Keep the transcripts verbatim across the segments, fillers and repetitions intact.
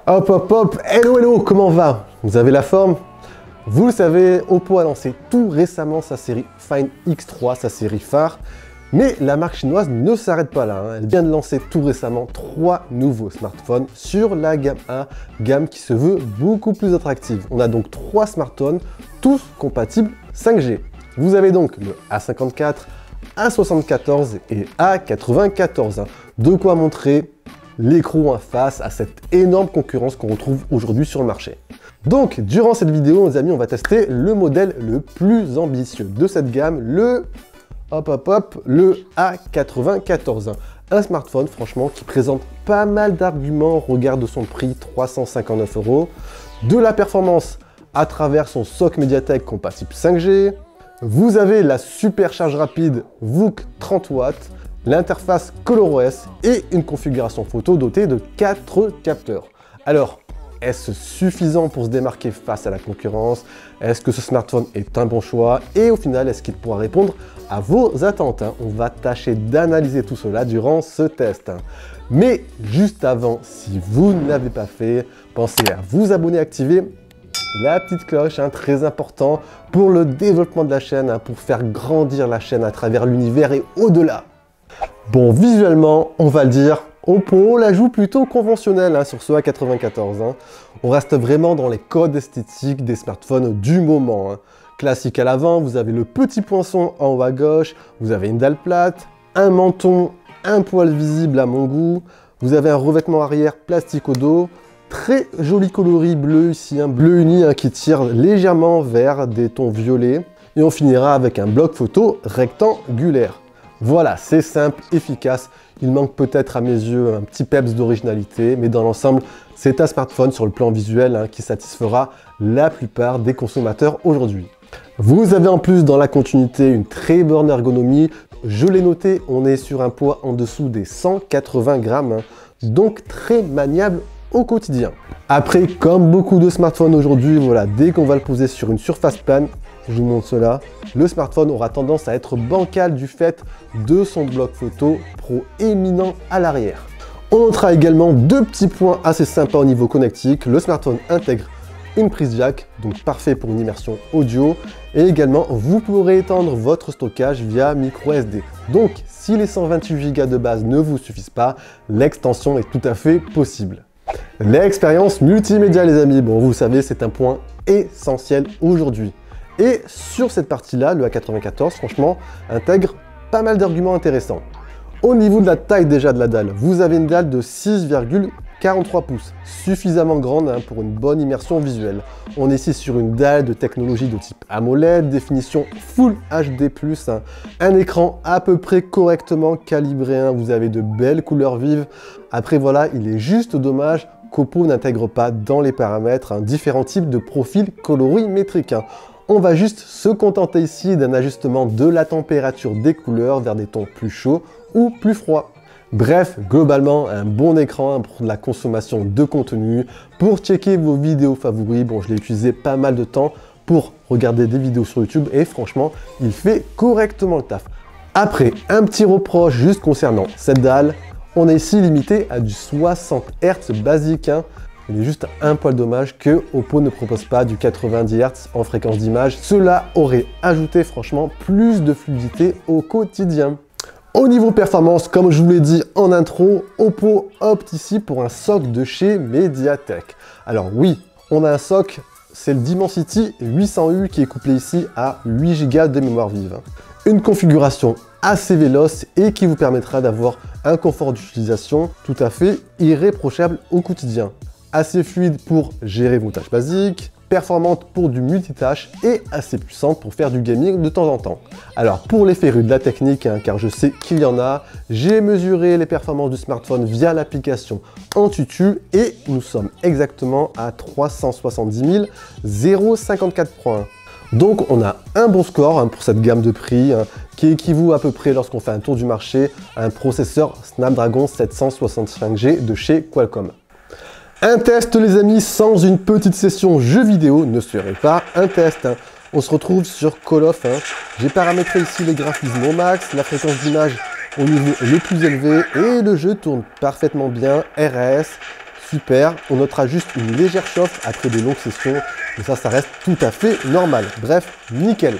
Hop hop hop, hello hello, comment va? Vous avez la forme? Vous le savez, Oppo a lancé tout récemment sa série Find X trois, sa série phare. Mais la marque chinoise ne s'arrête pas là, hein. Elle vient de lancer tout récemment trois nouveaux smartphones sur la gamme A, gamme qui se veut beaucoup plus attractive. On a donc trois smartphones, tous compatibles cinq G. Vous avez donc le A cinquante-quatre, A soixante-quatorze et A quatre-vingt-quatorze. Hein. De quoi montrer l'écran face à cette énorme concurrence qu'on retrouve aujourd'hui sur le marché. Donc, durant cette vidéo, les amis, on va tester le modèle le plus ambitieux de cette gamme, le hop hop hop, le A quatre-vingt-quatorze. Un smartphone, franchement, qui présente pas mal d'arguments au regard de son prix, trois cent cinquante-neuf euros, de la performance à travers son socle Mediatek compatible cinq G. Vous avez la super charge rapide V O O C trente watts, l'interface ColorOS et une configuration photo dotée de quatre capteurs. Alors, est-ce suffisant pour se démarquer face à la concurrence? Est-ce que ce smartphone est un bon choix? Et au final, est-ce qu'il pourra répondre à vos attentes? On va tâcher d'analyser tout cela durant ce test. Mais juste avant, si vous ne l'avez pas fait, pensez à vous abonner et activer la petite cloche, hein, très important pour le développement de la chaîne, hein, pour faire grandir la chaîne à travers l'univers et au-delà. Bon, visuellement, on va le dire, Oppo la joue plutôt conventionnelle hein, sur ce A quatre-vingt-quatorze. Hein. On reste vraiment dans les codes esthétiques des smartphones du moment. Hein. Classique à l'avant, vous avez le petit poinçon en haut à gauche, vous avez une dalle plate, un menton, un poil visible à mon goût, vous avez un revêtement arrière plastique au dos, très joli coloris bleu ici, un bleu uni hein, qui tire légèrement vers des tons violets, et on finira avec un bloc photo rectangulaire. Voilà, c'est simple, efficace. Il manque peut-être à mes yeux un petit peps d'originalité, mais dans l'ensemble, c'est un smartphone sur le plan visuel hein, qui satisfera la plupart des consommateurs aujourd'hui. Vous avez en plus dans la continuité une très bonne ergonomie. Je l'ai noté, on est sur un poids en dessous des cent quatre-vingts grammes, hein, donc très maniable au quotidien. Après, comme beaucoup de smartphones aujourd'hui, voilà, dès qu'on va le poser sur une surface plane, je vous montre cela, le smartphone aura tendance à être bancal du fait de son bloc photo proéminent à l'arrière. On notera également deux petits points assez sympas au niveau connectique. Le smartphone intègre une prise jack, donc parfait pour une immersion audio, et également vous pourrez étendre votre stockage via micro S D. Donc si les cent vingt-huit giga de base ne vous suffisent pas, l'extension est tout à fait possible. L'expérience multimédia les amis, bon vous le savez c'est un point essentiel aujourd'hui. Et sur cette partie-là, le A quatre-vingt-quatorze, franchement, intègre pas mal d'arguments intéressants. Au niveau de la taille déjà de la dalle, vous avez une dalle de six virgule quarante-trois pouces, suffisamment grande hein, pour une bonne immersion visuelle. On est ici sur une dalle de technologie de type AMOLED, définition Full H D plus, hein, un écran à peu près correctement calibré, hein, vous avez de belles couleurs vives. Après voilà, il est juste dommage qu'Oppo n'intègre pas dans les paramètres hein, différents types de profils colorimétriques. Hein. On va juste se contenter ici d'un ajustement de la température des couleurs vers des tons plus chauds ou plus froids. Bref, globalement, un bon écran pour la consommation de contenu, pour checker vos vidéos favoris. Bon, je l'ai utilisé pas mal de temps pour regarder des vidéos sur YouTube et franchement, il fait correctement le taf. Après, un petit reproche juste concernant cette dalle, on est ici limité à du soixante hertz basique. Hein. Il est juste un poil dommage que Oppo ne propose pas du quatre-vingt-dix hertz en fréquence d'image. Cela aurait ajouté franchement plus de fluidité au quotidien. Au niveau performance, comme je vous l'ai dit en intro, Oppo opte ici pour un socle de chez Mediatek. Alors oui, on a un socle, c'est le Dimensity huit cents U qui est couplé ici à huit giga de mémoire vive. Une configuration assez véloce et qui vous permettra d'avoir un confort d'utilisation tout à fait irréprochable au quotidien. Assez fluide pour gérer vos tâches basiques, performante pour du multitâche et assez puissante pour faire du gaming de temps en temps. Alors pour les férus de la technique, hein, car je sais qu'il y en a, j'ai mesuré les performances du smartphone via l'application Antutu et nous sommes exactement à trois cent soixante-dix mille cinquante-quatre points. Donc on a un bon score hein, pour cette gamme de prix hein, qui équivaut à peu près lorsqu'on fait un tour du marché à un processeur Snapdragon sept cent soixante-cinq G de chez Qualcomm. Un test les amis sans une petite session jeu vidéo ne serait pas un test. Hein. On se retrouve sur Call of. Hein. J'ai paramétré ici les graphismes au max, la fréquence d'image au niveau le plus élevé et le jeu tourne parfaitement bien, R A S, super. On notera juste une légère chauffe après des longues sessions, mais ça, ça reste tout à fait normal. Bref, nickel.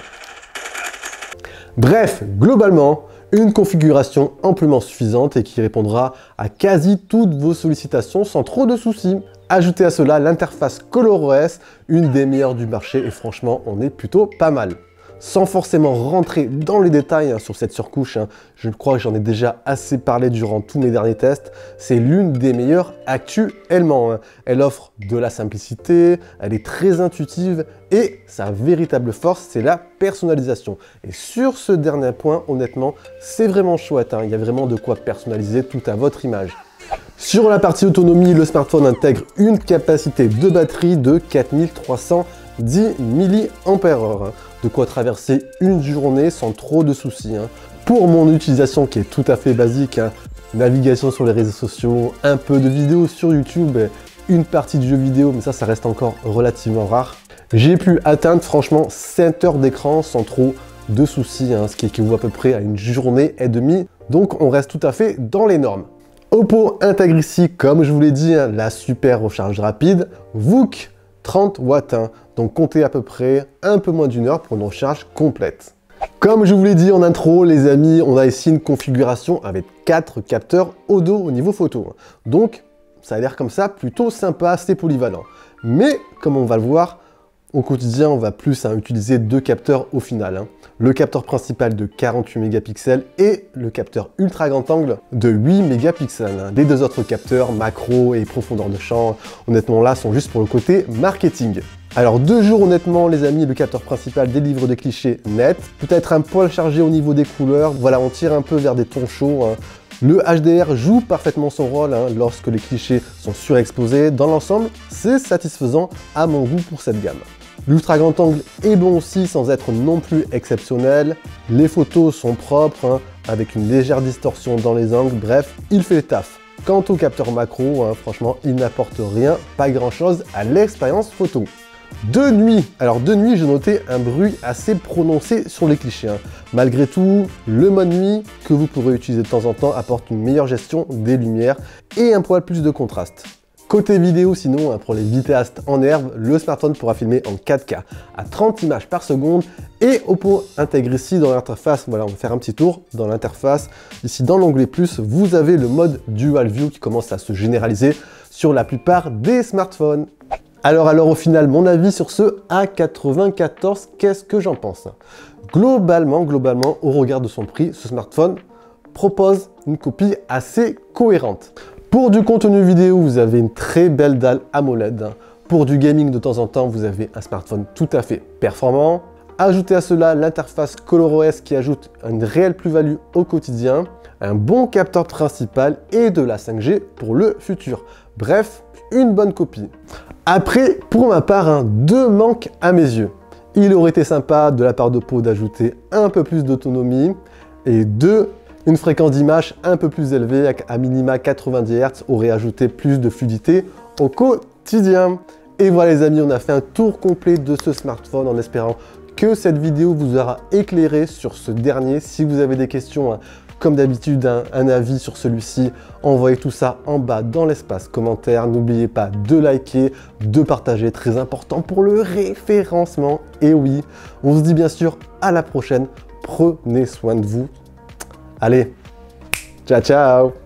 Bref, globalement, une configuration amplement suffisante et qui répondra à quasi toutes vos sollicitations sans trop de soucis. Ajoutez à cela l'interface ColorOS, une des meilleures du marché et franchement, on est plutôt pas mal. Sans forcément rentrer dans les détails hein, sur cette surcouche, hein, je crois que j'en ai déjà assez parlé durant tous mes derniers tests, c'est l'une des meilleures actuellement. Hein. Elle offre de la simplicité, elle est très intuitive et sa véritable force, c'est la personnalisation. Et sur ce dernier point, honnêtement, c'est vraiment chouette. Hein. Il y a vraiment de quoi personnaliser tout à votre image. Sur la partie autonomie, le smartphone intègre une capacité de batterie de quatre mille trois cent dix milliampères heure. De quoi traverser une journée sans trop de soucis. Hein. Pour mon utilisation qui est tout à fait basique, hein, navigation sur les réseaux sociaux, un peu de vidéos sur YouTube, une partie de jeux vidéo, mais ça, ça reste encore relativement rare. J'ai pu atteindre franchement sept heures d'écran sans trop de soucis, hein, ce qui équivaut à peu près à une journée et demie. Donc on reste tout à fait dans les normes. Oppo intègre ici, comme je vous l'ai dit, hein, la super recharge rapide, V O O C trente watts, hein, donc comptez à peu près un peu moins d'une heure pour une recharge complète. Comme je vous l'ai dit en intro, les amis, on a ici une configuration avec quatre capteurs audio au niveau photo. Donc, ça a l'air comme ça plutôt sympa, assez polyvalent. Mais, comme on va le voir, au quotidien, on va plus hein, utiliser deux capteurs au final. Hein. Le capteur principal de quarante-huit mégapixels et le capteur ultra grand angle de huit mégapixels. Hein. Les deux autres capteurs, macro et profondeur de champ, honnêtement là, sont juste pour le côté marketing. Alors deux jours honnêtement les amis, le capteur principal délivre des clichés nets, peut-être un poil chargé au niveau des couleurs, voilà on tire un peu vers des tons chauds. Hein. Le H D R joue parfaitement son rôle hein, lorsque les clichés sont surexposés. Dans l'ensemble, c'est satisfaisant à mon goût pour cette gamme. L'ultra grand angle est bon aussi sans être non plus exceptionnel. Les photos sont propres, hein, avec une légère distorsion dans les angles, bref, il fait le taf. Quant au capteur macro, hein, franchement, il n'apporte rien, pas grand chose à l'expérience photo. De nuit, alors de nuit j'ai noté un bruit assez prononcé sur les clichés. Hein. Malgré tout, le mode nuit que vous pourrez utiliser de temps en temps apporte une meilleure gestion des lumières et un poil plus de contraste. Côté vidéo sinon, hein, pour les vidéastes en herbe, le smartphone pourra filmer en quatre K à trente images par seconde et Oppo intègre ici dans l'interface, voilà on va faire un petit tour dans l'interface, ici dans l'onglet plus, vous avez le mode Dual View qui commence à se généraliser sur la plupart des smartphones. Alors, alors au final, mon avis sur ce A quatre-vingt-quatorze, qu'est-ce que j'en pense? Globalement, globalement, au regard de son prix, ce smartphone propose une copie assez cohérente. Pour du contenu vidéo, vous avez une très belle dalle AMOLED. Pour du gaming de temps en temps, vous avez un smartphone tout à fait performant. Ajoutez à cela l'interface ColorOS qui ajoute une réelle plus-value au quotidien, un bon capteur principal et de la cinq G pour le futur. Bref, une bonne copie. Après, pour ma part, hein, deux manques à mes yeux. Il aurait été sympa de la part d'Oppo d'ajouter un peu plus d'autonomie et deux, une fréquence d'image un peu plus élevée à minima quatre-vingt-dix hertz aurait ajouté plus de fluidité au quotidien. Et voilà les amis, on a fait un tour complet de ce smartphone en espérant que cette vidéo vous aura éclairé sur ce dernier. Si vous avez des questions, hein, comme d'habitude, un, un avis sur celui-ci, envoyez tout ça en bas dans l'espace commentaire. N'oubliez pas de liker, de partager, très important pour le référencement. Et oui, on se dit bien sûr à la prochaine. Prenez soin de vous. Allez, ciao ciao!